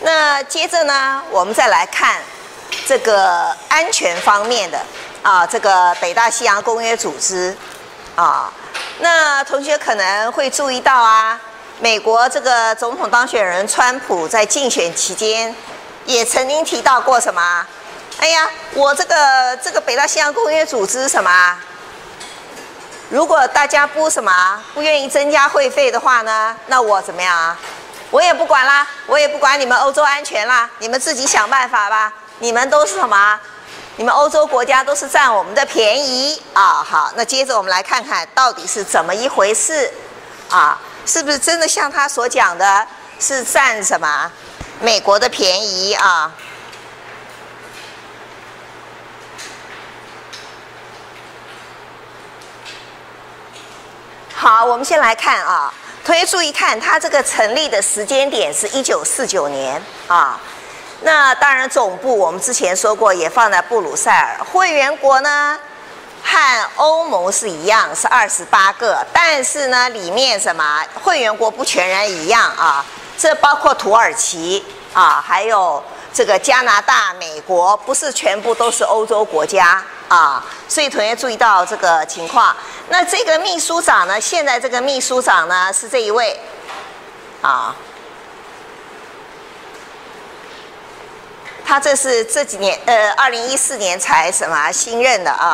那接着呢，我们再来看这个安全方面的这个北大西洋公约组织那同学可能会注意到美国这个总统当选人川普在竞选期间也曾经提到过什么？哎呀，我这个北大西洋公约组织什么？如果大家不愿意增加会费的话呢，那我怎么样啊？我也不管啦，我也不管你们欧洲安全啦，你们自己想办法吧。你们都是什么？你们欧洲国家都是占我们的便宜好，那接着我们来看看到底是怎么一回事是不是真的像他所讲的，是占什么美国的便宜好，我们先来看同学注意看，它这个成立的时间点是1949年那当然总部我们之前说过也放在布鲁塞尔，会员国呢和欧盟是一样，是28个，但是呢里面什么会员国不全然一样这包括土耳其还有这个加拿大、美国，不是全部都是欧洲国家所以同学注意到这个情况。那这个秘书长呢，现在这个秘书长呢是这一位他这是这几年2014年才新任的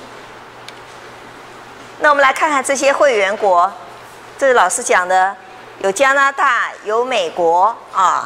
那我们来看看这些会员国，这是老师讲的，有加拿大，有美国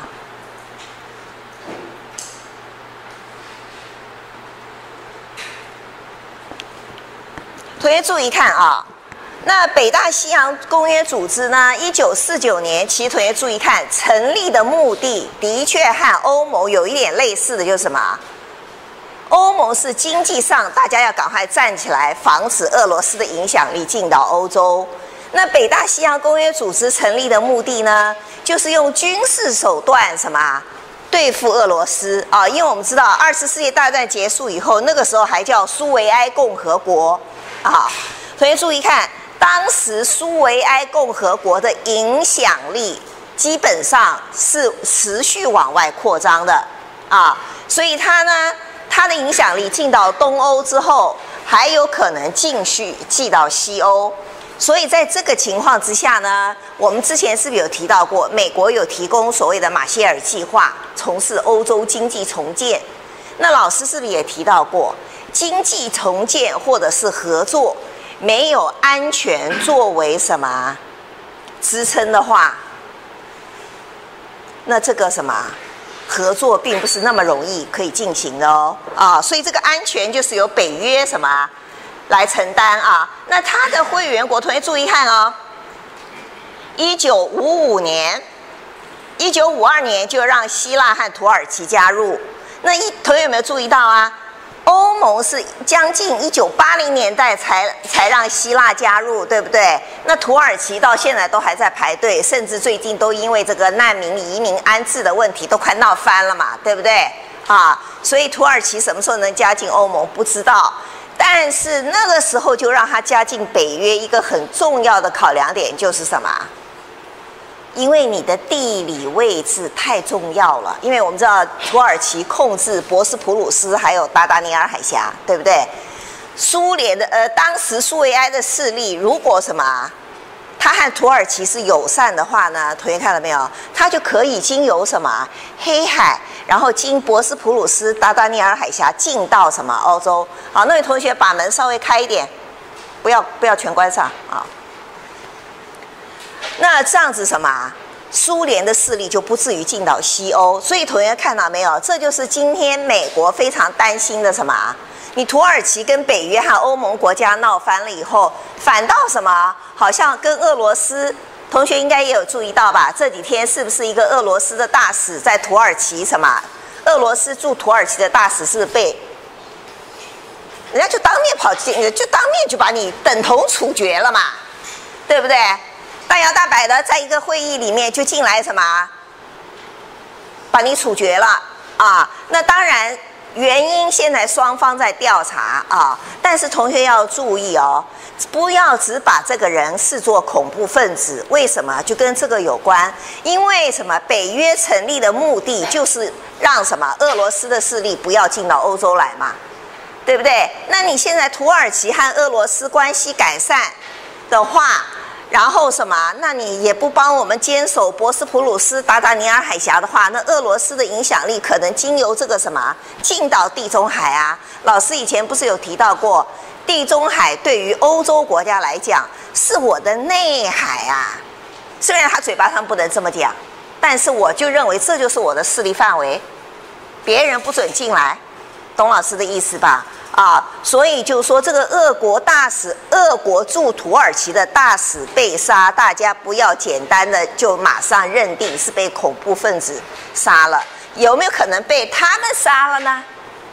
同学注意看那北大西洋公约组织呢，1949年，其实同学注意看，成立的目的的确和欧盟有一点类似的，就是什么？欧盟是经济上大家要赶快站起来，防止俄罗斯的影响力进到欧洲。那北大西洋公约组织成立的目的呢，就是用军事手段什么对付俄罗斯因为我们知道2次世界大战结束以后，那个时候还叫苏维埃共和国同学注意看。当时苏维埃共和国的影响力基本上是持续往外扩张的所以它的影响力进到东欧之后，还有可能继续进到西欧。所以在这个情况之下呢，我们之前是不是有提到过，美国有提供所谓的马歇尔计划，从事欧洲经济重建。那老师是不是也提到过，经济重建或者是合作，没有安全作为什么支撑的话，那这个什么合作并不是那么容易可以进行的所以这个安全就是由北约什么来承担那他的会员国，同学注意看1955年、1952年就让希腊和土耳其加入。那同学有没有注意到欧盟是将近1980年代才让希腊加入，对不对？那土耳其到现在都还在排队，甚至最近都因为这个难民移民安置的问题都快闹翻了嘛，对不对？所以土耳其什么时候能加进欧盟不知道，但是那个时候就让它加进北约，一个很重要的考量点就是什么？因为你的地理位置太重要了，因为我们知道土耳其控制博斯普鲁斯还有达达尼尔海峡，对不对？苏联的当时苏维埃的势力，如果什么，它和土耳其是友善的话呢，同学看到没有？它就可以经由什么黑海，然后经博斯普鲁斯、达达尼尔海峡进到什么欧洲。好，那位同学把门稍微开一点，不要全关上那这样子什么苏联的势力就不至于进到西欧。所以同学看到没有？这就是今天美国非常担心的什么？你土耳其跟北约和欧盟国家闹翻了以后，反倒什么？好像跟俄罗斯，同学应该也有注意到吧？这几天是不是一个俄罗斯的大使在土耳其什么？俄罗斯驻土耳其的大使是不是被人家就当面跑进，就当面就把你等同处决了嘛，对不对？大摇大摆的在一个会议里面就进来什么，把你处决了那当然原因现在双方在调查啊，但是同学要注意哦，不要只把这个人视作恐怖分子。为什么？就跟这个有关。因为什么？北约成立的目的就是让什么？俄罗斯的势力不要进到欧洲来嘛，对不对？那你现在土耳其和俄罗斯关系改善的话，然后什么？那你也不帮我们坚守博斯普鲁斯、达达尼尔海峡的话，那俄罗斯的影响力可能经由这个什么进到地中海啊？老师以前不是有提到过，地中海对于欧洲国家来讲是我的内海啊。虽然他嘴巴上不能这么讲，但是我就认为这就是我的势力范围，别人不准进来，懂老师的意思吧？啊，所以就说这个俄国驻土耳其的大使被杀，大家不要简单的就马上认定是被恐怖分子杀了，有没有可能被他们杀了呢？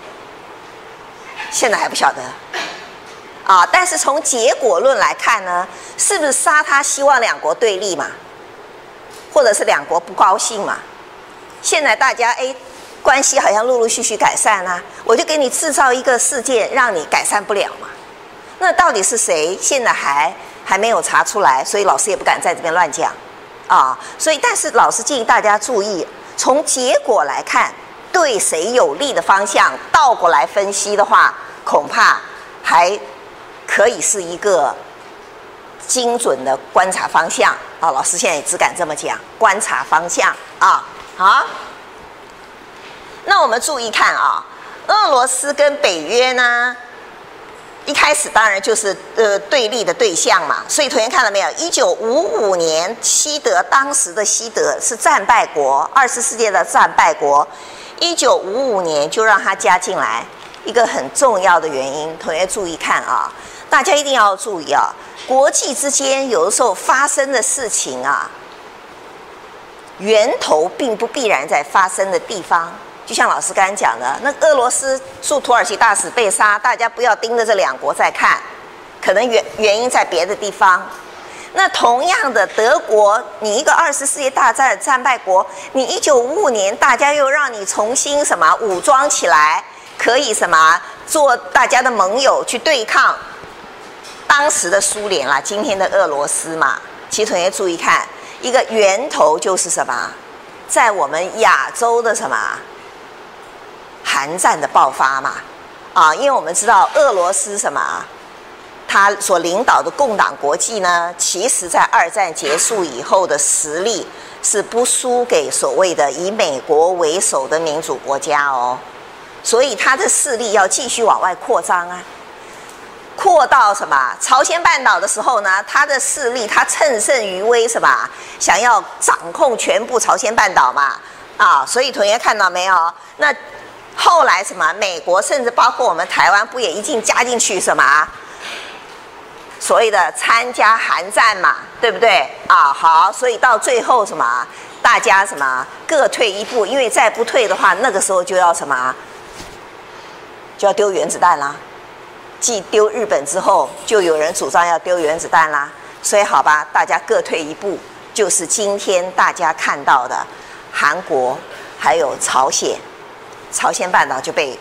现在还不晓得啊。但是从结果论来看呢，是不是杀他希望两国对立嘛，或者是两国不高兴嘛？现在大家关系好像陆陆续续改善啊，我就给你制造一个事件，让你改善不了嘛。那到底是谁？现在还没有查出来，所以老师也不敢在这边乱讲啊。所以，但是老师建议大家注意，从结果来看，对谁有利的方向，倒过来分析的话，恐怕还可以是一个精准的观察方向啊。老师现在也只敢这么讲，观察方向啊。好。那我们注意看啊，俄罗斯跟北约呢，一开始当然就是对立的对象嘛。所以同学看到没有？1955年，当时的西德是战败国，2次世界的战败国。1955年就让他加进来，一个很重要的原因，同学注意看啊，大家一定要注意啊，国际之间有的时候发生的事情啊，源头并不必然在发生的地方。就像老师刚才讲的，那俄罗斯驻土耳其大使被杀，大家不要盯着这两国在看，可能原因在别的地方。那同样的，德国，你一个2次世界大战的战败国，你1955年大家又让你重新什么武装起来，可以什么做大家的盟友去对抗当时的苏联啦，今天的俄罗斯嘛。其实同学注意看，一个源头就是什么，在我们亚洲的什么韩战的爆发嘛，啊，因为我们知道俄罗斯什么，他所领导的共党国际呢，其实在2战结束以后的实力是不输给所谓的以美国为首的民主国家哦，所以他的势力要继续往外扩张啊，扩到什么朝鲜半岛的时候呢，他的势力他乘胜于威什么，想要掌控全部朝鲜半岛嘛，啊，所以同学看到没有？那后来什么？美国甚至包括我们台湾，不也一并加进去什么？所谓的参加韩战嘛，对不对？啊，好，所以到最后什么？大家什么各退一步，因为再不退的话，那个时候就要什么？就要丢原子弹啦。继丢日本之后，就有人主张要丢原子弹啦。所以好吧，大家各退一步，就是今天大家看到的韩国还有朝鲜。朝鲜半岛就被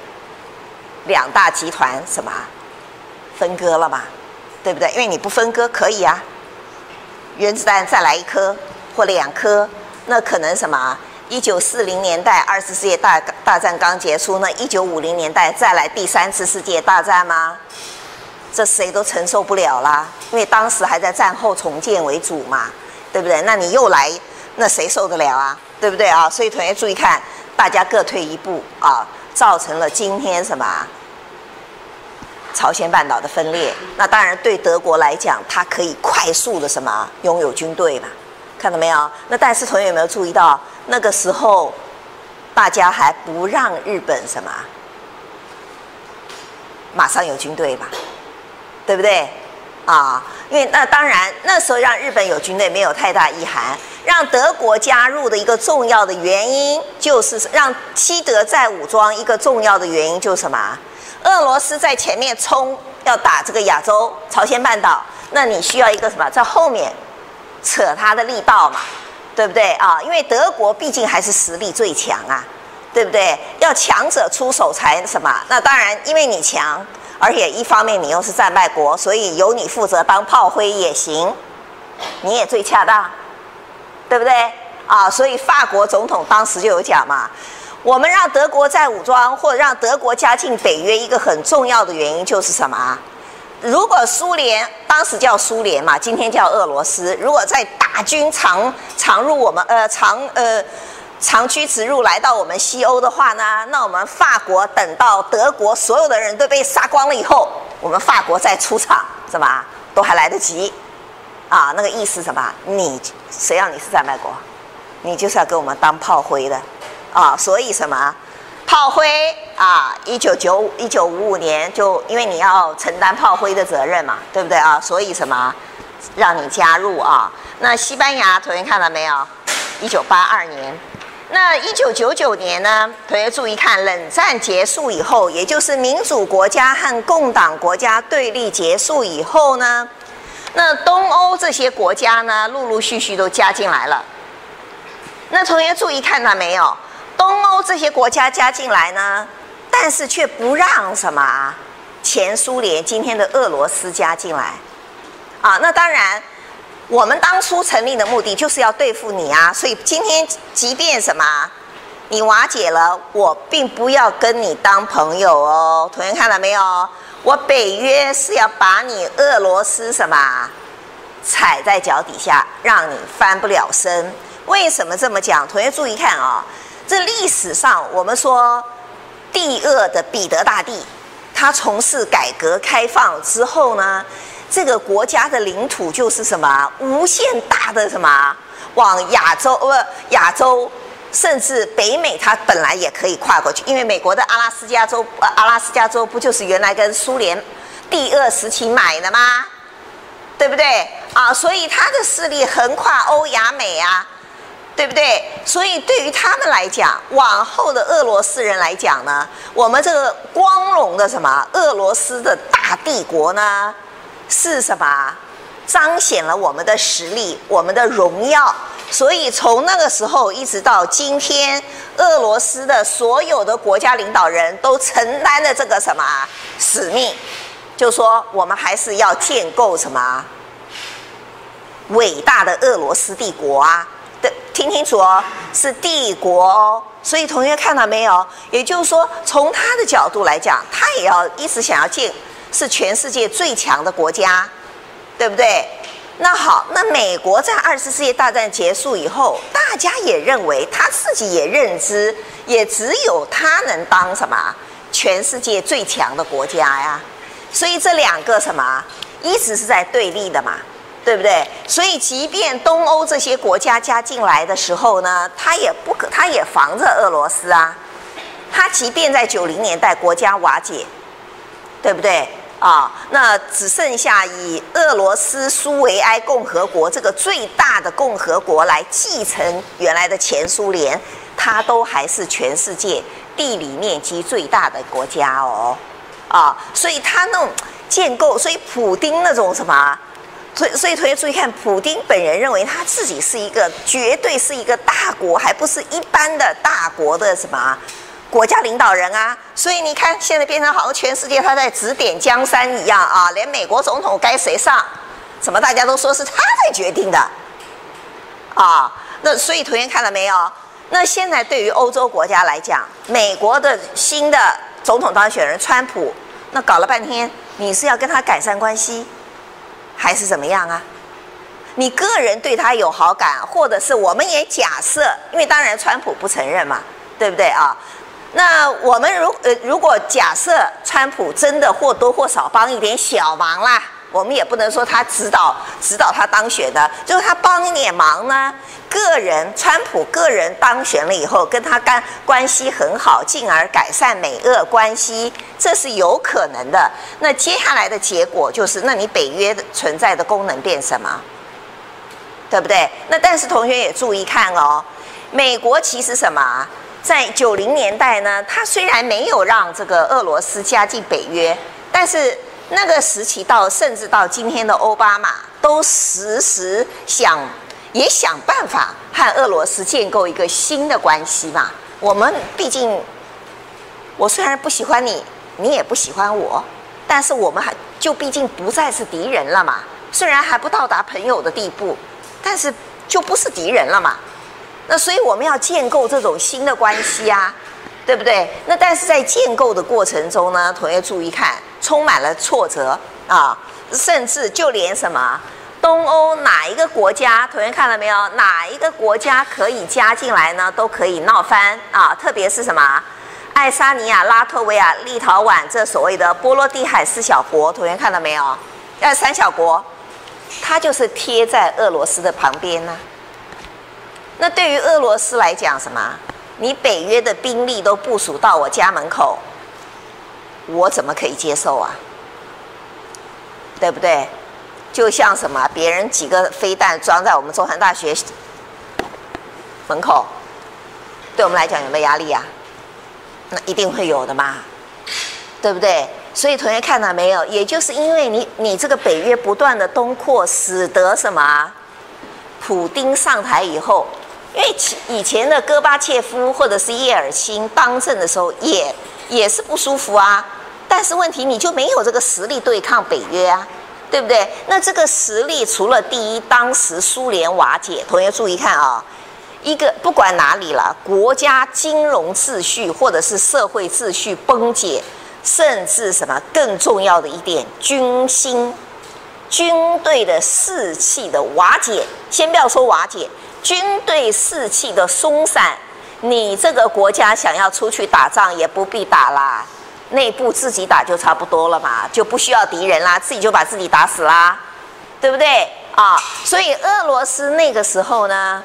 2大集团什么分割了嘛，对不对？因为你不分割可以啊，原子弹再来1颗或2颗，那可能什么？1940年代2次世界大战刚结束，那1950年代再来第3次世界大战吗？这谁都承受不了啦，因为当时还在战后重建为主嘛，对不对？那你又来，那谁受得了啊？对不对啊？所以同学注意看。大家各退一步啊，造成了今天什么朝鲜半岛的分裂。那当然对德国来讲，它可以快速的什么拥有军队嘛，看到没有？那但是同学有没有注意到，那个时候大家还不让日本什么马上有军队嘛，对不对？啊，因为那当然那时候让日本有军队没有太大意涵。让德国加入的一个重要的原因，就是让西德再武装一个重要的原因就是什么？俄罗斯在前面冲要打这个亚洲朝鲜半岛，那你需要一个什么在后面扯他的力道嘛，对不对啊？因为德国毕竟还是实力最强啊， 对不对？要强者出手才什么？那当然，因为你强，而且一方面你又是战败国，所以由你负责当炮灰也行，你也最恰当，对不对？啊，所以法国总统当时就有讲嘛，我们让德国再武装，或者让德国加进北约，一个很重要的原因就是什么？如果苏联当时叫苏联嘛，今天叫俄罗斯，如果在大军常入我们长驱直入来到我们西欧的话呢，那我们法国等到德国所有的人都被杀光了以后，我们法国再出场，什么都还来得及啊。那个意思什么？你谁让你是战败国？你就是要给我们当炮灰的啊。所以什么炮灰啊？1955年就因为你要承担炮灰的责任嘛，对不对啊？所以什么让你加入啊？那西班牙同学看到没有？1982年。那1999年呢？同学注意看，冷战结束以后，也就是民主国家和共党国家对立结束以后呢，那东欧这些国家呢，陆陆续续都加进来了。那同学注意看到没有？东欧这些国家加进来呢，但是却不让什么前苏联今天的俄罗斯加进来啊。那当然。我们当初成立的目的就是要对付你啊，所以今天即便什么你瓦解了，我并不要跟你当朋友哦。同学看了没有？我北约是要把你俄罗斯什么踩在脚底下，让你翻不了身。为什么这么讲？同学注意看啊，这历史上我们说第二的彼得大帝，他从事改革开放之后呢，这个国家的领土就是什么无限大的什么往亚洲甚至北美，它本来也可以跨过去，因为美国的阿拉斯加州不就是原来跟苏联第二时期买的吗？对不对啊？所以它的势力横跨欧亚美啊，对不对？所以对于他们来讲，往后的俄罗斯人来讲呢，我们这个光荣的什么俄罗斯的大帝国呢，是什么？彰显了我们的实力，我们的荣耀。所以从那个时候一直到今天，俄罗斯的所有的国家领导人都承担了这个什么使命，就说我们还是要建构什么伟大的俄罗斯帝国啊！听清楚哦，是帝国哦。所以同学看到没有？也就是说，从他的角度来讲，他也要一直想要建是全世界最强的国家，对不对？那好，那美国在2次世界大战结束以后，大家也认为他自己也认知，也只有他能当什么全世界最强的国家呀。所以这两个什么一直是在对立的嘛，对不对？所以即便东欧这些国家加进来的时候呢，他也防着俄罗斯啊。他即便在90年代国家瓦解，对不对？啊，那只剩下以俄罗斯苏维埃共和国这个最大的共和国来继承原来的前苏联，它都还是全世界地理面积最大的国家哦，啊，所以它那种建构，所以普丁那种什么，所以同学注意看，普丁本人认为他自己是一个绝对是一个大国，还不是一般的大国的什么国家领导人啊，所以你看，现在变成好像全世界他在指点江山一样啊，连美国总统该谁上，什么大家都说是他在决定的，啊，那所以同学看了没有？那现在对于欧洲国家来讲，美国的新的总统当选人川普，那搞了半天，你是要跟他改善关系，还是怎么样啊？你个人对他有好感，或者是我们也假设，因为当然川普不承认嘛，对不对啊？那我们如果假设川普真的或多或少帮一点小忙啦，我们也不能说他指导他当选的，就是他帮一点忙呢。川普个人当选了以后，跟他关系很好，进而改善美俄关系，这是有可能的。那接下来的结果就是，那你北约存在的功能变什么？对不对？那但是同学也注意看哦，美国其实什么？在90年代呢，他虽然没有让这个俄罗斯加进北约，但是那个时期甚至到今天的奥巴马，都时想办法和俄罗斯建构一个新的关系嘛。 我们毕竟，我虽然不喜欢你，你也不喜欢我，但是我们就毕竟不再是敌人了嘛。虽然还不到达朋友的地步，但是就不是敌人了嘛。那所以我们要建构这种新的关系啊，对不对？那但是在建构的过程中呢，同学注意看，充满了挫折啊，甚至就连什么东欧哪一个国家，同学看了没有？哪一个国家可以加进来呢？都可以闹翻啊！特别是什么爱沙尼亚、拉脱维亚、立陶宛这所谓的波罗的海四小国，同学看到没有？三小国，它就是贴在俄罗斯的旁边呢。那对于俄罗斯来讲，什么？你北约的兵力都部署到我家门口，我怎么可以接受啊？对不对？就像什么，别人几个飞弹装在我们中山大学门口，对我们来讲有没有压力啊？那一定会有的嘛，对不对？所以同学看到没有？也就是因为你这个北约不断的东扩，使得什么？普丁上台以后，因为以前的戈巴切夫或者是叶尔钦当政的时候也是不舒服啊，但是问题你就没有这个实力对抗北约啊。对不对？那这个实力除了第一，当时苏联瓦解，同学注意看啊，一个不管哪里了，国家金融秩序或者是社会秩序崩解，甚至什么更重要的一点，军心、军队的士气的瓦解。先不要说瓦解，军队士气的松散，你这个国家想要出去打仗也不必打啦。内部自己打就差不多了嘛，就不需要敌人啦，自己就把自己打死啦，对不对啊？所以俄罗斯那个时候呢，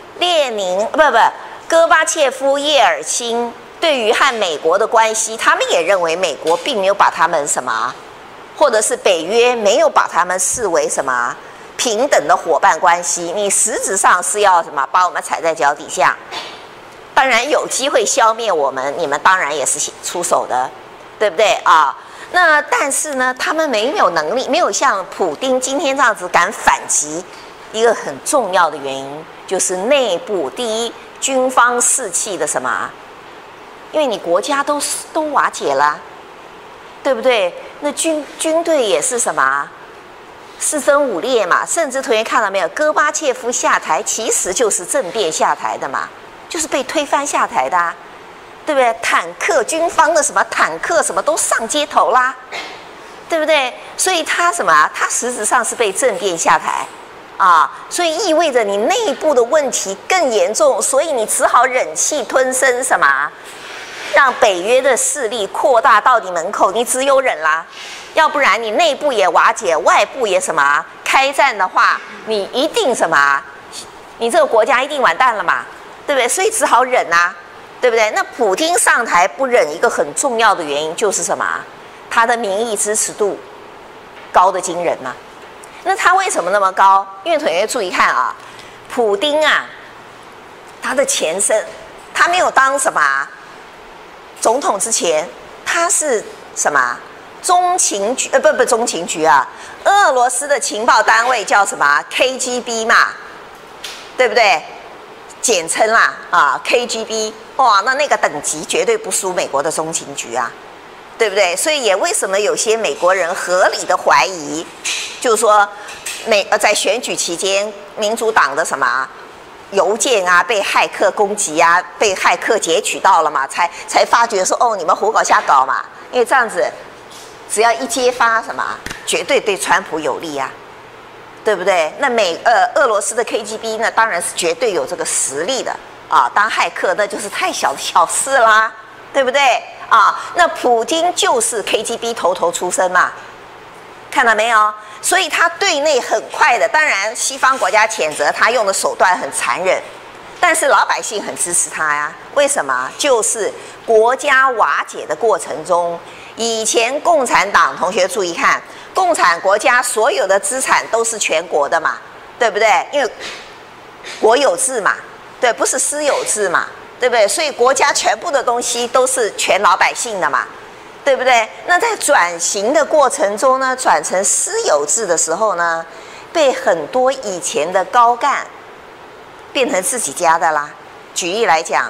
戈巴切夫、叶尔钦对于和美国的关系，他们也认为美国并没有把他们什么，或者是北约没有把他们视为什么平等的伙伴关系，你实质上是要什么把我们踩在脚底下。当然有机会消灭我们，你们当然也是出手的。对不对啊？那但是呢，他们没有能力，没有像普丁今天这样子敢反击。一个很重要的原因就是内部第一，军方士气的什么？因为你国家都瓦解了，对不对？那军队也是什么？四分五裂嘛。甚至同学看到没有？戈巴切夫下台其实就是政变下台的嘛，就是被推翻下台的啊。对不对？坦克军方的什么坦克什么都上街头啦，对不对？所以他什么？他实质上是被政变下台啊，所以意味着你内部的问题更严重，所以你只好忍气吞声，什么？让北约的势力扩大到你门口，你只有忍啦，要不然你内部也瓦解，外部也什么？开战的话，你一定什么？你这个国家一定完蛋了嘛，对不对？所以只好忍啊。对不对？那普丁上台不忍，一个很重要的原因就是什么？他的民意支持度高得惊人嘛。那他为什么那么高？因为同学注意看啊，普丁啊，他的前身，他没有当什么总统之前，他是什么中情局？不中情局啊，俄罗斯的情报单位叫什么 KGB 嘛，对不对？简称啦啊 KGB。哇，那个等级绝对不输美国的中情局啊，对不对？所以也为什么有些美国人合理的怀疑，就是说在选举期间，民主党的什么邮件啊被骇客攻击啊，被骇客截取到了嘛，才发觉说哦，你们胡搞瞎搞嘛，因为这样子只要一揭发什么，绝对对川普有利啊。对不对？那俄罗斯的 KGB 呢，当然是绝对有这个实力的啊。当骇客那就是太小的小事啦，对不对啊？那普丁就是 KGB 头出身嘛，看到没有？所以他对内很快的，当然西方国家谴责他用的手段很残忍，但是老百姓很支持他呀。为什么？就是国家瓦解的过程中，以前共产党同学注意看。共产国家所有的资产都是全国的嘛，对不对？因为国有制嘛，对，不是私有制嘛，对不对？所以国家全部的东西都是全老百姓的嘛，对不对？那在转型的过程中呢，转成私有制的时候呢，被很多以前的高干变成自己家的啦。举例来讲，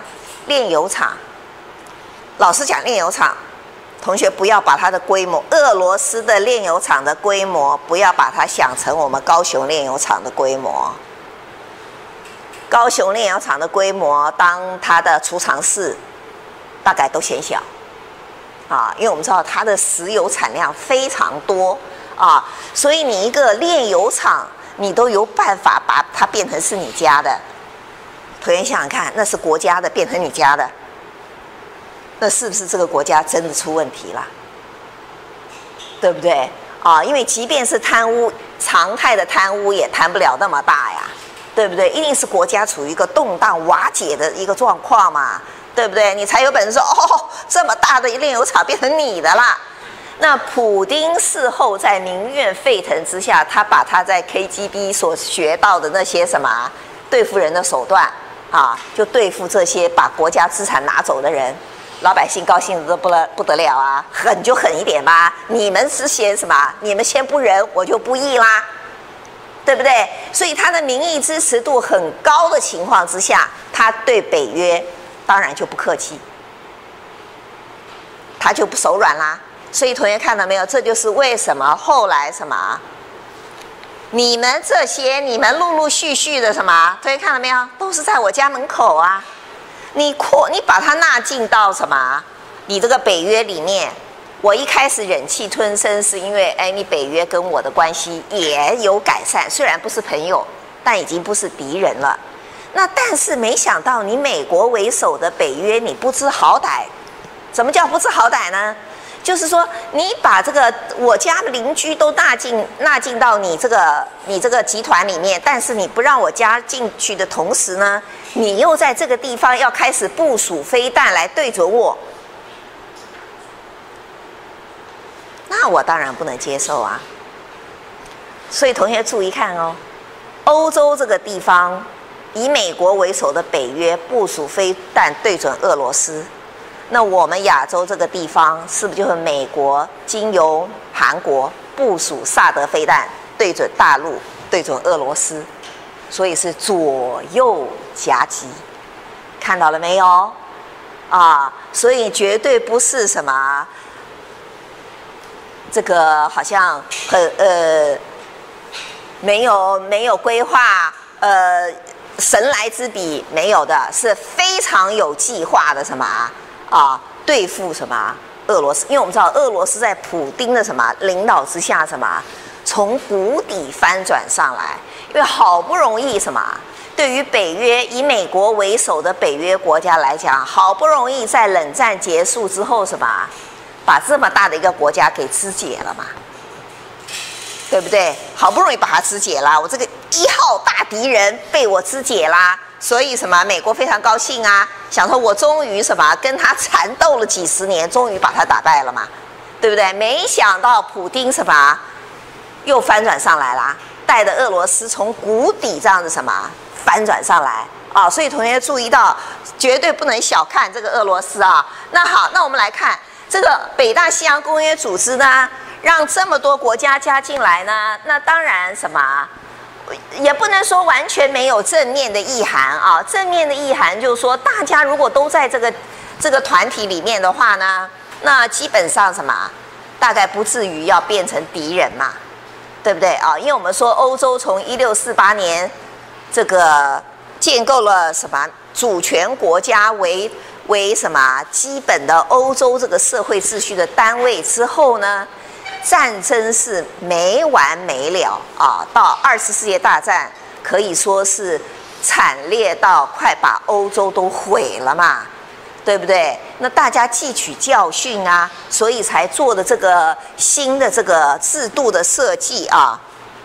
炼油厂，老师讲炼油厂，同学不要把它的规模，俄罗斯的炼油厂的规模，不要把它想成我们高雄炼油厂的规模。高雄炼油厂的规模，当它的储藏室大概都嫌小啊，因为我们知道它的石油产量非常多啊，所以你一个炼油厂，你都有办法把它变成是你家的。同学想想看，那是国家的变成你家的，那是不是这个国家真的出问题了？对不对啊？因为即便是贪污，常态的贪污也谈不了那么大呀。对不对？一定是国家处于一个动荡瓦解的一个状况嘛，对不对？你才有本事说哦，这么大的炼油厂变成你的啦。那普丁事后在民怨沸腾之下，他把他在 KGB 所学到的那些什么对付人的手段啊，就对付这些把国家资产拿走的人，老百姓高兴的都不得了啊，狠就狠一点吧。你们是先什么？你们先不仁，我就不义啦。对不对？所以他的民意支持度很高的情况之下，他对北约当然就不客气，他就不手软啦。所以同学看到没有？这就是为什么后来什么，你们这些你们陆陆续续的什么，同学看到没有？都是在我家门口啊。你把它纳进到什么？你这个北约里面。我一开始忍气吞声，是因为你北约跟我的关系也有改善，虽然不是朋友，但已经不是敌人了。那但是没想到你美国为首的北约，你不知好歹。什么叫不知好歹呢？就是说你把这个我家的邻居都纳进到你这个集团里面，但是你不让我加进去的同时呢，你又在这个地方要开始部署飞弹来对准我。那我当然不能接受啊！所以同学注意看哦，欧洲这个地方以美国为首的北约部署飞弹对准俄罗斯，那我们亚洲这个地方是不是就是美国经由韩国部署萨德飞弹对准大陆、对准俄罗斯？所以是左右夹击，看到了没有？啊，所以绝对不是什么。这个好像很没有规划，神来之笔没有的，是非常有计划的什么啊？对付什么俄罗斯？因为我们知道俄罗斯在普丁的什么领导之下，什么从谷底翻转上来，因为好不容易什么，对于北约以美国为首的北约国家来讲，好不容易在冷战结束之后什么。把这么大的一个国家给肢解了嘛，对不对？好不容易把它肢解了，我这个1号大敌人被我肢解啦，所以什么？美国非常高兴啊，想说我终于什么跟他缠斗了几十年，终于把他打败了嘛，对不对？没想到普丁什么又翻转上来啦，带着俄罗斯从谷底这样子什么翻转上来啊！所以同学注意到，绝对不能小看这个俄罗斯啊。那好，那我们来看。这个北大西洋公约组织呢，让这么多国家加进来呢，那当然什么，也不能说完全没有正面的意涵啊。正面的意涵就是说，大家如果都在这个团体里面的话呢，那基本上什么，大概不至于要变成敌人嘛，对不对啊？因为我们说欧洲从1648年这个建构了什么主权国家为什么基本的欧洲这个社会秩序的单位之后呢，战争是没完没了啊！到2次世界大战可以说是惨烈到快把欧洲都毁了嘛，对不对？那大家汲取教训啊，所以才做的这个新的这个制度的设计啊。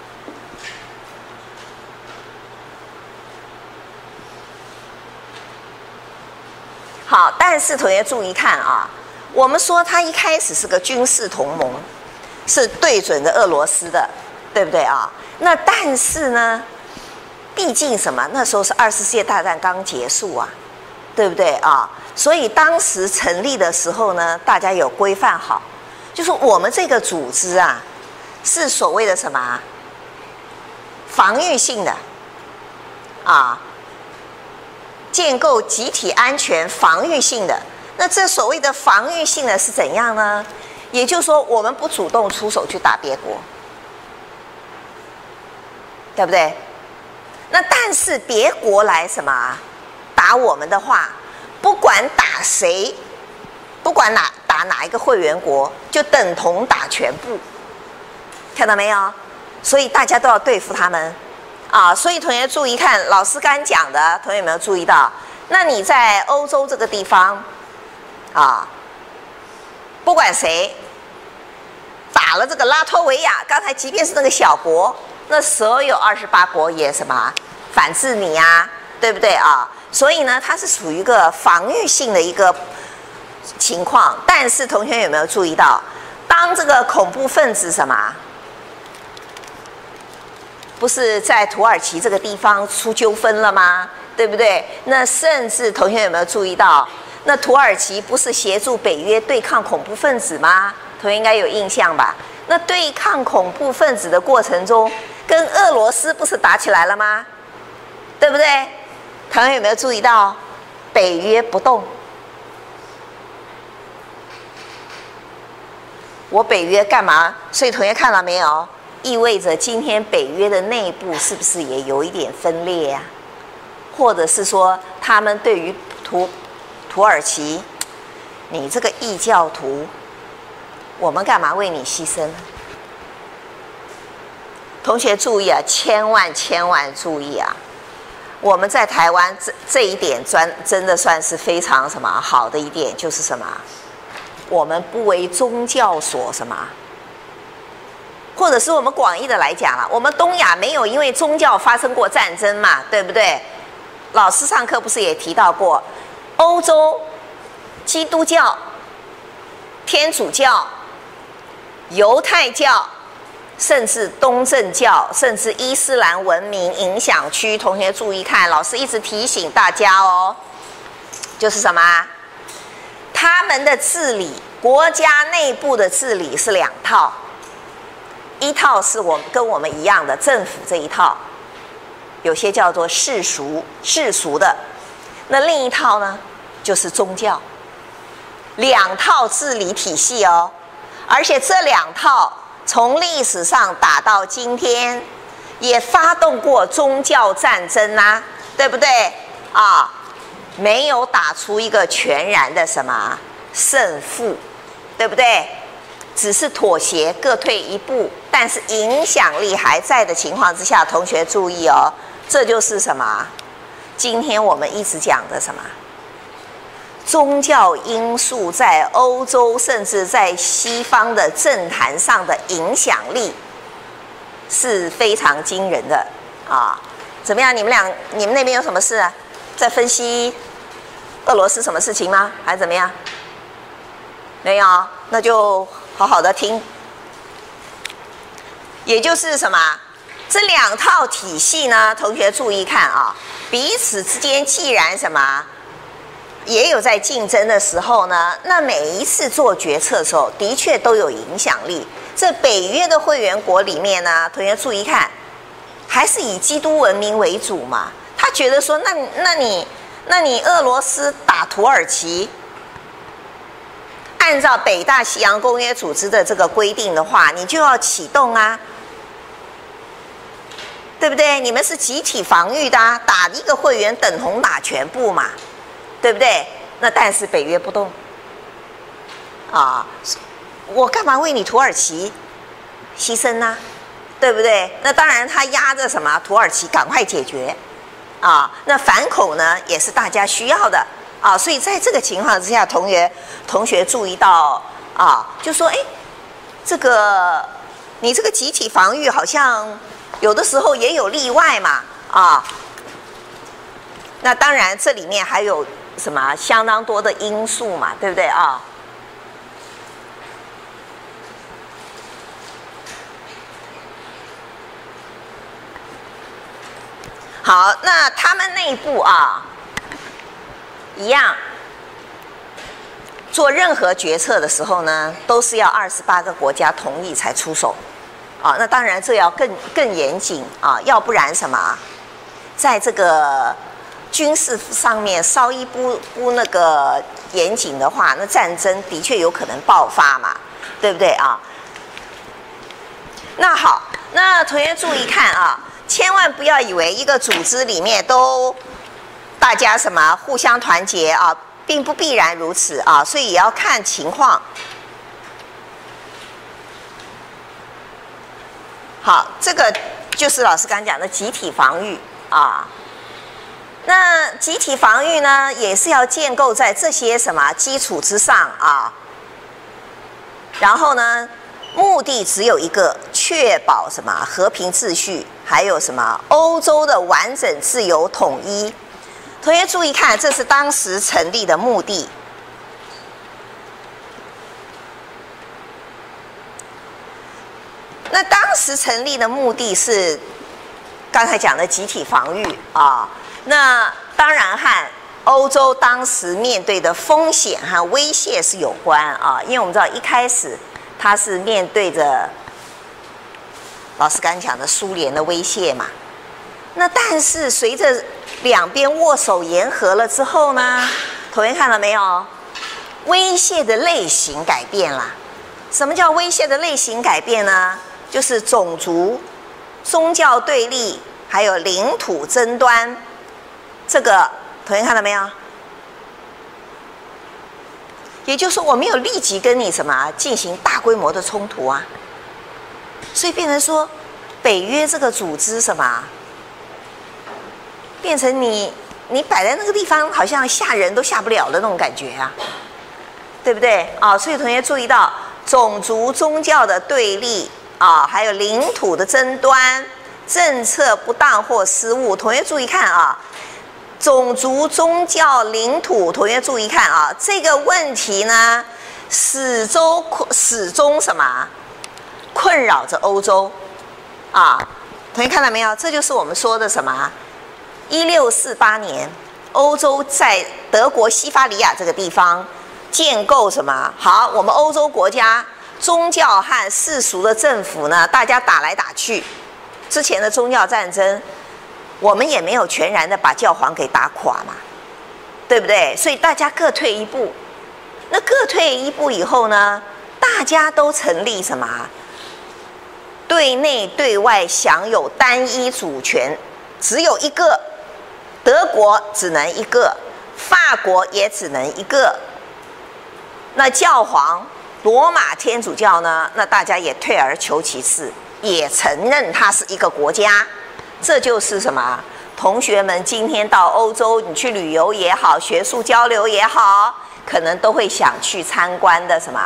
好，但是同学注意看啊，我们说它一开始是个军事同盟，是对准的俄罗斯的，对不对啊？那但是呢，毕竟什么？那时候是2次世界大战刚结束啊，对不对啊？所以当时成立的时候呢，大家有规范好，就是我们这个组织啊，是所谓的什么防御性的啊。 建构集体安全防御性的。那这所谓的防御性的是怎样呢？也就是说，我们不主动出手去打别国，对不对？那但是别国来什么打我们的话，不管打谁，不管打哪一个会员国，就等同打全部，看到没有？所以大家都要对付他们啊！所以同学注意看，老师刚讲的，同学有没有注意到？那你在欧洲这个地方啊，不管谁打了这个拉脱维亚，刚才即便是那个小国，那所有28国也什么反制你啊，对不对啊？所以呢，它是属于一个防御性的一个情况。但是同学有没有注意到，当这个恐怖分子什么，不是在土耳其这个地方出纠纷了吗？对不对？那甚至同学有没有注意到，那土耳其不是协助北约对抗恐怖分子吗？同学应该有印象吧？那对抗恐怖分子的过程中，跟俄罗斯不是打起来了吗？对不对？同学有没有注意到，北约不动？我北约干嘛？所以同学看到没有？意味着今天北约的内部是不是也有一点分裂啊？或者是说，他们对于土耳其，你这个异教徒，我们干嘛为你牺牲？同学注意啊，千万注意啊！我们在台湾这一点真的算是非常什么好的一点，就是什么？我们不为宗教所什么？或者是我们广义的来讲了，我们东亚没有因为宗教发生过战争嘛，对不对？老师上课不是也提到过，欧洲基督教、天主教、犹太教，甚至东正教，甚至伊斯兰文明影响区，同学注意看，老师一直提醒大家哦，就是什么？他们的治理，国家内部的治理是两套。一套是跟我们一样的政府这一套，有些叫做世俗的，那另一套呢就是宗教，两套治理体系哦，而且这两套从历史上打到今天，也发动过宗教战争啊，对不对啊？没有打出一个全然的什么胜负，对不对？只是妥协，各退一步，但是影响力还在的情况之下，同学注意哦，这就是什么？今天我们一直讲的什么？宗教因素在欧洲甚至在西方的政坛上的影响力是非常惊人的啊！怎么样？你们那边有什么事啊？在分析俄罗斯什么事情吗？还是怎么样？没有，那就好好的听。也就是什么？这两套体系呢，同学注意看啊，彼此之间既然什么也有在竞争的时候呢，那每一次做决策的时候，的确都有影响力。这北约的会员国里面呢，同学注意看，还是以基督文明为主嘛。他觉得说，那你俄罗斯打土耳其，按照北大西洋公约组织的这个规定的话，你就要启动啊，对不对？你们是集体防御的啊，打一个会员等同打全部嘛，对不对？那但是北约不动啊，我干嘛为你土耳其牺牲呢？对不对？那当然，他压着什么土耳其赶快解决啊，那反恐呢也是大家需要的啊，所以在这个情况之下，同学注意到啊，就说哎，这个你这个集体防御好像有的时候也有例外嘛啊。那当然，这里面还有什么相当多的因素嘛，对不对啊？好，那他们内部啊，一样做任何决策的时候呢，都是要28个国家同意才出手啊。那当然，这要更严谨啊，要不然什么，在这个军事上面稍一不那个严谨的话，那战争的确有可能爆发嘛，对不对啊？那好，那同学注意看啊，千万不要以为一个组织里面都大家什么互相团结啊，并不必然如此啊，所以也要看情况。好，这个就是老师刚讲的集体防御啊。那集体防御呢，也是要建构在这些什么基础之上啊。然后呢，目的只有一个，确保什么和平秩序，还有什么欧洲的完整、自由、统一。同学注意看，这是当时成立的目的。那当时成立的目的是刚才讲的集体防御啊。那当然和欧洲当时面对的风险和威胁是有关啊，因为我们知道一开始它是面对着老师刚才讲的苏联的威胁嘛。那但是随着两边握手言和了之后呢，同学看了没有？威胁的类型改变了。什么叫威胁的类型改变呢？就是种族、宗教对立，还有领土争端。这个同学看到没有？也就是说，我没有立即跟你什么进行大规模的冲突啊，所以变成说，北约这个组织什么，变成你摆在那个地方，好像吓人都吓不了的那种感觉啊，对不对啊？所以同学注意到种族、宗教的对立啊，还有领土的争端、政策不当或失误。同学注意看啊。种族、宗教、领土，同学注意看啊，这个问题呢，始终什么困扰着欧洲啊？同学看到没有？这就是我们说的什么？1648年，欧洲在德国西法利亚这个地方建构什么？好，我们欧洲国家宗教和世俗的政府呢，大家打来打去，之前的宗教战争。我们也没有全然的把教皇给打垮嘛，对不对？所以大家各退一步。那各退一步以后呢，大家都成立什么？对内对外享有单一主权，只有一个。德国只能一个，法国也只能一个。那教皇罗马天主教呢？那大家也退而求其次，也承认它是一个国家。这就是什么？同学们今天到欧洲，你去旅游也好，学术交流也好，可能都会想去参观的什么？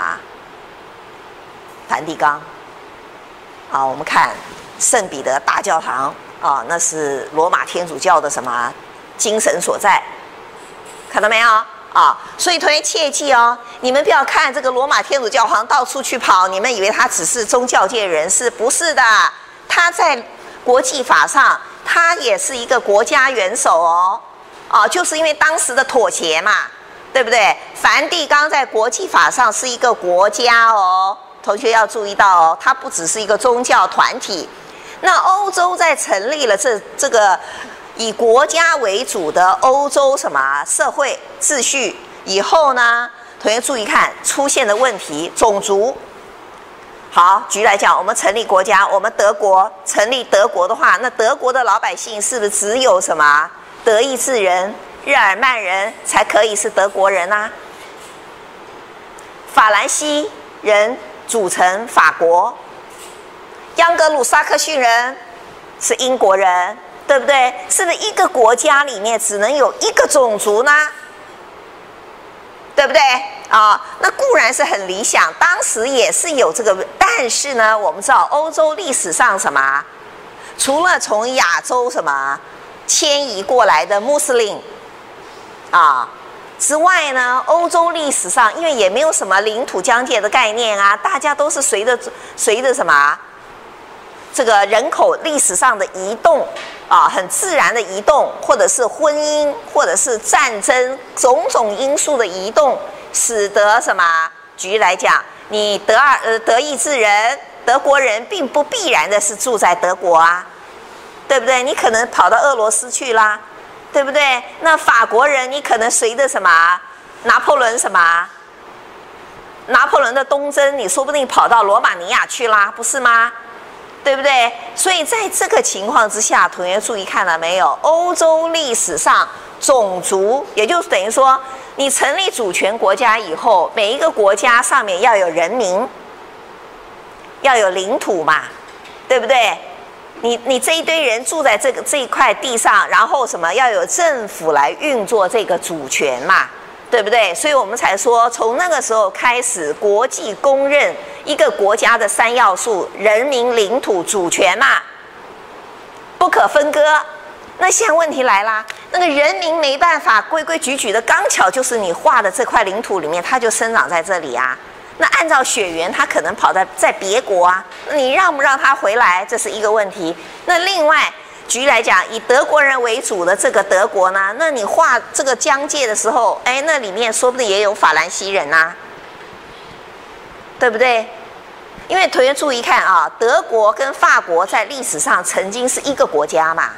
梵蒂冈。啊，我们看圣彼得大教堂啊，那是罗马天主教的什么精神所在？看到没有？啊，所以同学切记哦，你们不要看这个罗马天主教皇到处去跑，你们以为他只是宗教界人士，不是的，他在国际法上，他也是一个国家元首哦，就是因为当时的妥协嘛，对不对？梵蒂冈在国际法上是一个国家哦，同学要注意到哦，它不只是一个宗教团体。那欧洲在成立了这个以国家为主的欧洲什么社会秩序以后呢，同学注意看出现的问题，种族。好，举例来讲，我们成立国家，我们德国成立德国的话，那德国的老百姓是不是只有什么德意志人、日耳曼人才可以是德国人啊？法兰西人组成法国，盎格鲁撒克逊人是英国人，对不对？是不是一个国家里面只能有一个种族呢？对不对啊？那固然是很理想，当时也是有这个，但是呢，我们知道欧洲历史上什么，除了从亚洲什么迁移过来的穆斯林啊之外呢，欧洲历史上因为也没有什么领土疆界的概念啊，大家都是随着什么这个人口历史上的移动啊，很自然的移动，或者是婚姻，或者是战争，种种因素的移动，使得什么？举例来讲，你德意志人、德国人，并不必然的是住在德国啊，对不对？你可能跑到俄罗斯去啦， 对不对？那法国人你可能随着什么拿破仑什么？拿破仑的东征，你说不定跑到罗马尼亚去啦，不是吗？对不对？所以在这个情况之下，同学注意看了没有？欧洲历史上种族，也就是等于说，你成立主权国家以后，每一个国家上面要有人民，要有领土嘛，对不对？你这一堆人住在这一块地上，然后什么要有政府来运作这个主权嘛。对不对？所以我们才说，从那个时候开始，国际公认一个国家的3要素：人民、领土、主权嘛，不可分割。那现在问题来啦，那个人民没办法规规矩矩的，刚巧就是你划的这块领土里面，它就生长在这里啊。那按照血缘，它可能跑在别国啊，那你让不让它回来，这是一个问题。那另外，举例来讲，以德国人为主的这个德国呢，那你画这个疆界的时候，哎，那里面说不定也有法兰西人啊，对不对？因为同学注意看啊，德国跟法国在历史上曾经是一个国家嘛，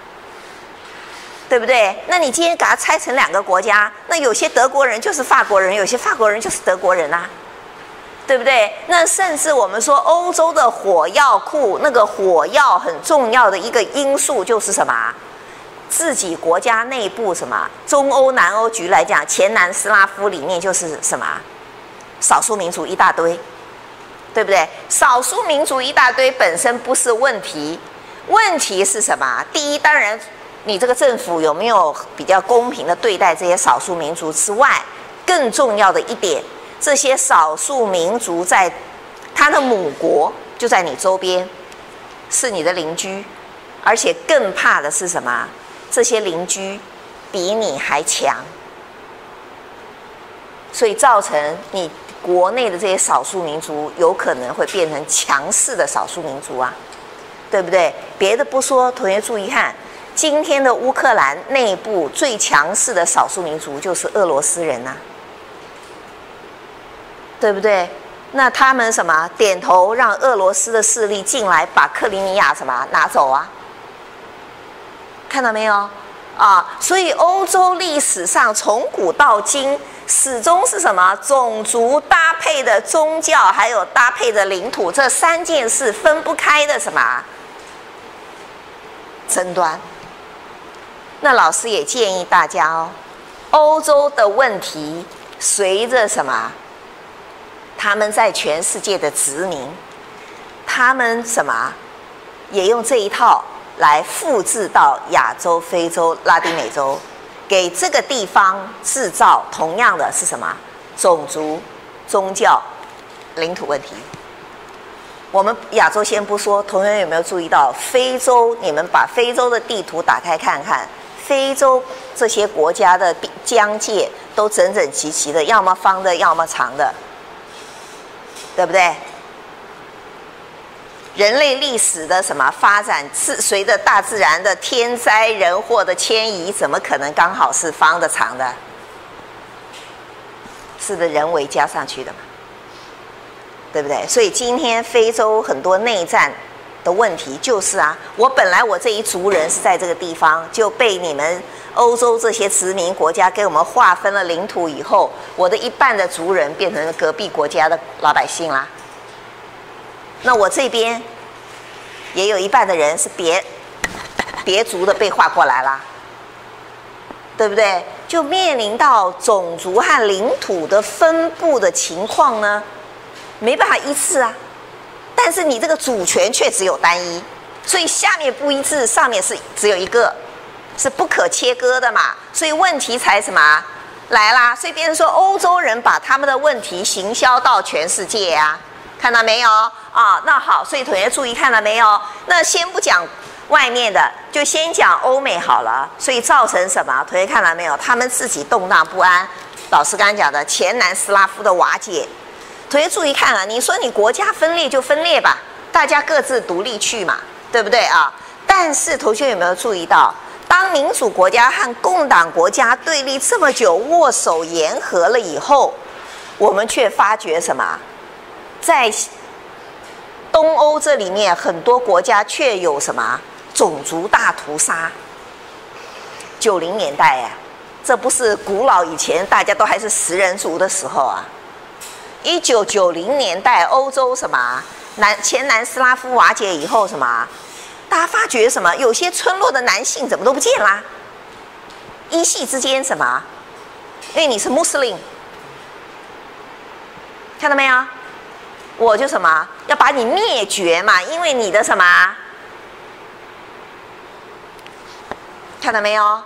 对不对？那你今天给它拆成2个国家，那有些德国人就是法国人，有些法国人就是德国人啊。对不对？那甚至我们说欧洲的火药库，那个火药很重要的一个因素就是什么？自己国家内部什么？中欧、南欧局来讲，前南斯拉夫里面就是什么？少数民族一大堆，对不对？少数民族一大堆本身不是问题，问题是什么？第一，当然你这个政府有没有比较公平的对待这些少数民族之外，更重要的一点。这些少数民族在他的母国就在你周边，是你的邻居，而且更怕的是什么？这些邻居比你还强，所以造成你国内的这些少数民族有可能会变成强势的少数民族啊，对不对？别的不说，同学注意看，今天的乌克兰内部最强势的少数民族就是俄罗斯人啊。对不对？那他们什么点头让俄罗斯的势力进来，把克里米亚什么拿走啊？看到没有啊？所以欧洲历史上从古到今，始终是什么种族搭配的宗教，还有搭配的领土，这3件事分不开的什么争端。那老师也建议大家哦，欧洲的问题随着什么？他们在全世界的殖民，他们什么也用这一套来复制到亚洲、非洲、拉丁美洲，给这个地方制造同样的是什么种族、宗教、领土问题。我们亚洲先不说，同学有没有注意到非洲？你们把非洲的地图打开看看，非洲这些国家的疆界都整整齐齐的，要么方的，要么长的。对不对？人类历史的什么发展，随着大自然的天灾人祸的迁移，怎么可能刚好是方的长的？是的，人为加上去的嘛，对不对？所以今天非洲很多内战的问题就是啊，我本来我这一族人是在这个地方，就被你们欧洲这些殖民国家给我们划分了领土以后，我的一半的族人变成了隔壁国家的老百姓啦。那我这边也有一半的人是别族的被划过来啦，对不对？就面临到种族和领土的分布的情况呢，没办法一致啊。但是你这个主权却只有单一，所以下面不一致，上面是只有一个。是不可切割的嘛，所以问题才什么来啦？所以别人说欧洲人把他们的问题行销到全世界啊，看到没有啊？那好，所以同学注意看到没有？那先不讲外面的，就先讲欧美好了。所以造成什么？同学看到没有？他们自己动荡不安。老师刚才讲的前南斯拉夫的瓦解，同学注意看啊！你说你国家分裂就分裂吧，大家各自独立去嘛，对不对啊？但是同学有没有注意到？当民主国家和共党国家对立这么久，握手言和了以后，我们却发觉什么？在东欧这里面，很多国家却有什么种族大屠杀， 90年代呀，这不是古老以前大家都还是食人族的时候啊。1990年代欧洲什么前南斯拉夫瓦解以后什么，大家发觉什么？有些村落的男性怎么都不见啦？一夕之间什么？因为你是穆斯林，看到没有？我就什么要把你灭绝嘛？因为你的什么？看到没有？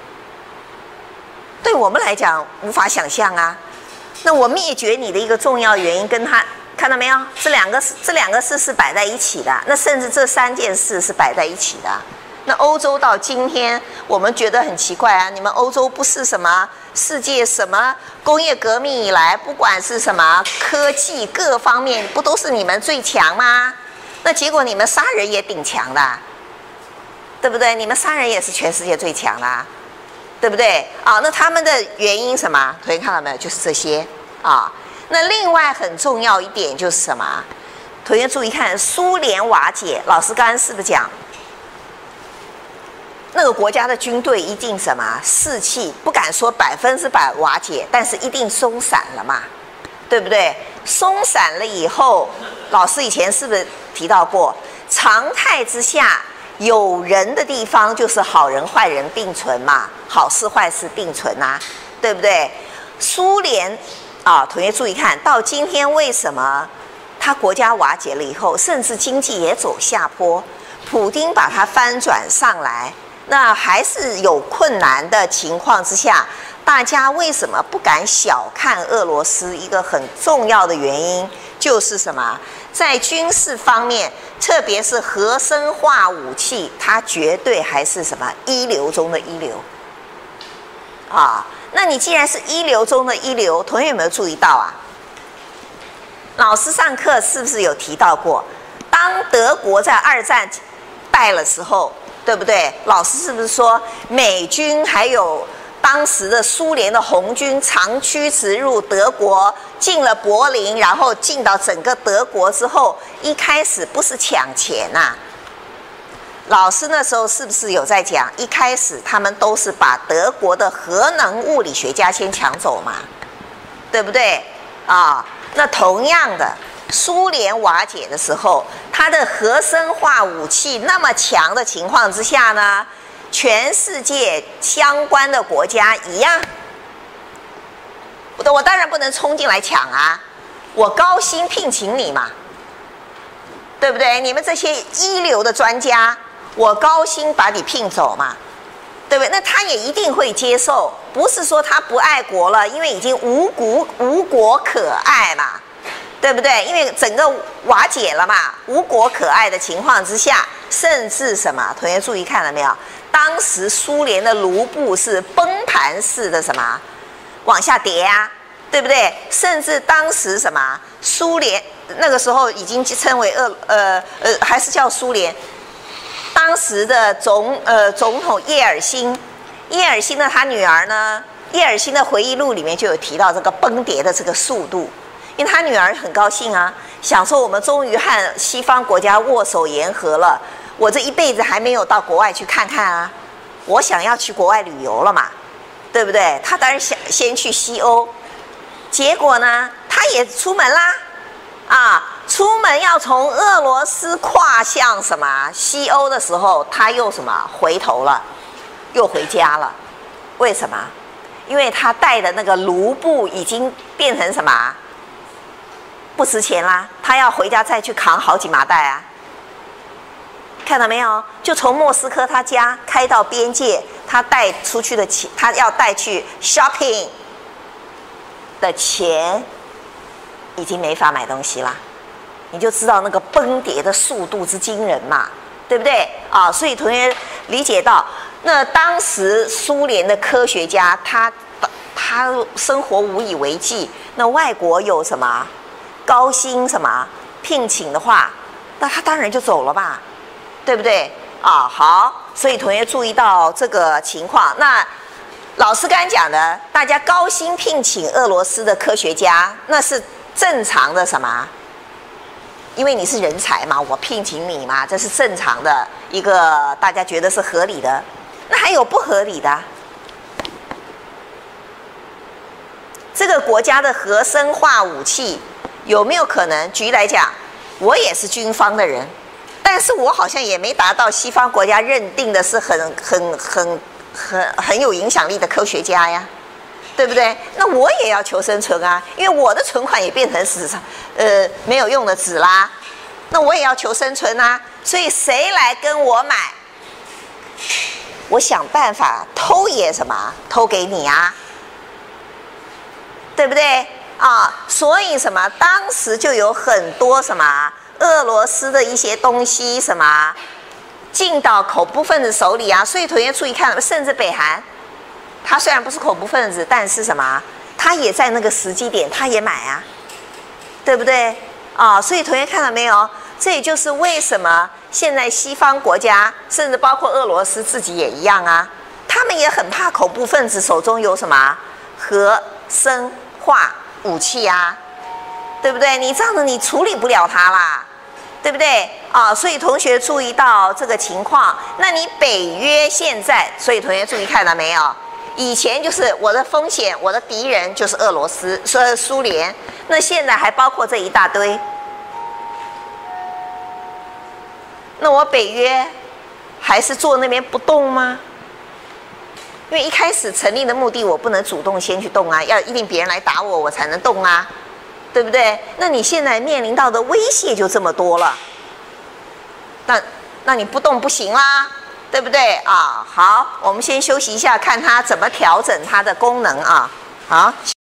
对我们来讲无法想象啊。那我灭绝你的一个重要原因，跟他看到没有？这两个事是摆在一起的。那甚至这3件事是摆在一起的。那欧洲到今天，我们觉得很奇怪啊！你们欧洲不是什么世界什么工业革命以来，不管是什么科技各方面，不都是你们最强吗？那结果你们杀人也顶强的，对不对？你们杀人也是全世界最强的，对不对？啊，那他们的原因什么？同学看到没有？就是这些啊。那另外很重要一点就是什么？同学注意看，苏联瓦解，老师刚刚是不是讲？那个国家的军队一定什么士气不敢说100%瓦解，但是一定松散了嘛，对不对？松散了以后，老师以前是不是提到过，常态之下有人的地方就是好人坏人并存嘛，好事坏事并存啊，对不对？苏联啊，同学注意看到今天为什么他国家瓦解了以后，甚至经济也走下坡，普丁把它翻转上来。那还是有困难的情况之下，大家为什么不敢小看俄罗斯？一个很重要的原因就是什么？在军事方面，特别是核生化武器，它绝对还是什么一流中的一流啊！那你既然是一流中的一流，同学有没有注意到啊？老师上课是不是有提到过？当德国在2战败了时候，对不对？老师是不是说美军还有当时的苏联的红军长驱直入德国，进了柏林，然后进到整个德国之后，一开始不是抢钱啊？老师那时候是不是有在讲？一开始他们都是把德国的核能物理学家先抢走嘛，对不对？啊，那同样的。苏联瓦解的时候，它的核生化武器那么强的情况之下呢，全世界相关的国家一样，我当然不能冲进来抢啊，我高薪聘请你嘛，对不对？你们这些一流的专家，我高薪把你聘走嘛，对不对？那他也一定会接受，不是说他不爱国了，因为已经无国可爱嘛。对不对？因为整个瓦解了嘛，无国可爱的情况之下，甚至什么？同学注意看了没有？当时苏联的卢布是崩盘式的什么往下跌啊，对不对？甚至当时什么苏联那个时候已经称为还是叫苏联，当时的总统叶尔辛的他女儿呢，叶尔辛的回忆录里面就有提到这个崩跌的这个速度。因为他女儿很高兴啊，想说我们终于和西方国家握手言和了。我这一辈子还没有到国外去看看啊，我想要去国外旅游了嘛，对不对？他当然想先去西欧，结果呢，他也出门啦，啊，出门要从俄罗斯跨向什么西欧的时候，他又什么回头了，又回家了。为什么？因为他带的那个卢布已经变成什么？不值钱啦，他要回家再去扛好几麻袋啊！看到没有？就从莫斯科他家开到边界，他带出去的钱，他要带去 shopping 的钱，已经没法买东西啦。你就知道那个崩跌的速度之惊人嘛，对不对？啊，所以同学理解到，那当时苏联的科学家，他生活无以为继，那外国有什么？高薪什么聘请的话，那他当然就走了吧，对不对啊？好，所以同学注意到这个情况。那老师刚才讲的，大家高薪聘请俄罗斯的科学家，那是正常的什么？因为你是人才嘛，我聘请你嘛，这是正常的一个大家觉得是合理的。那还有不合理的啊。这个国家的核生化武器有没有可能？举例来讲，我也是军方的人，但是我好像也没达到西方国家认定的是很有影响力的科学家呀，对不对？那我也要求生存啊，因为我的存款也变成没有用的纸啦，那我也要求生存啊。所以谁来跟我买，我想办法偷也偷给你啊。对不对啊？所以当时就有很多俄罗斯的一些东西进到恐怖分子手里啊。所以同学注意看，甚至北韩，他虽然不是恐怖分子，但是他也在那个时机点，他也买啊，对不对啊？所以同学看到没有？这也就是为什么现在西方国家，甚至包括俄罗斯自己也一样啊，他们也很怕恐怖分子手中有核生化武器啊，对不对？你这样子你处理不了它啦，对不对啊？所以同学注意到这个情况，那你北约现在，所以同学注意看到没有？以前就是我的风险，我的敌人就是俄罗斯，苏联，那现在还包括这一大堆，那我北约还是坐那边不动吗？因为一开始成立的目的，我不能主动先去动啊，要一定别人来打我，我才能动啊，对不对？那你现在面临到的威胁就这么多了，那你不动不行啦，对不对啊？好，我们先休息一下，看它怎么调整它的功能啊。好。